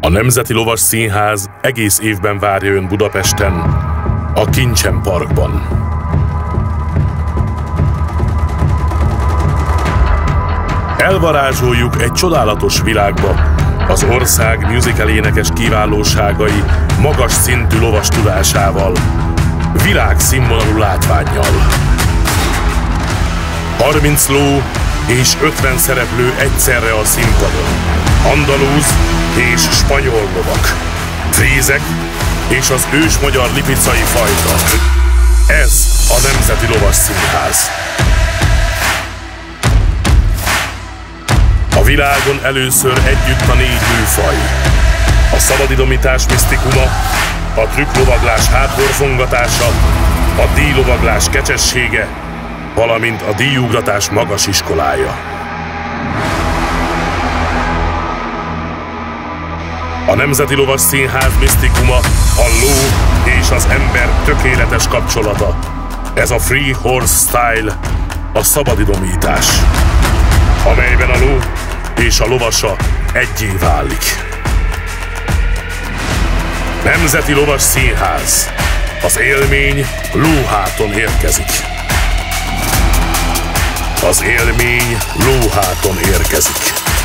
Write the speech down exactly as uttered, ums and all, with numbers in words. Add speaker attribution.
Speaker 1: A Nemzeti Lovas Színház egész évben várja Ön Budapesten, a Kincsen Parkban. Elvarázsoljuk egy csodálatos világba az ország musical énekes kiválóságai magas szintű lovas tudásával, világszínvonalú látvánnyal. harminc ló és ötven szereplő egyszerre a színpadon. Andalúz és spanyol lovak, frízek és az ős magyar lipicai fajta. Ez a Nemzeti Lovas Színház. A világon először együtt a négy műfaj. A szabadidomítás misztikuma, a trükklovaglás hátborzongatása, a díjlovaglás kecsessége, valamint a díjugratás magas iskolája. A Nemzeti Lovas Színház misztikuma a ló és az ember tökéletes kapcsolata. Ez a Free Horse Style, a szabadidomítás, amelyben a ló és a lovasa egyé válik. Nemzeti Lovas Színház. Az élmény lóháton érkezik. Az élmény lóháton érkezik.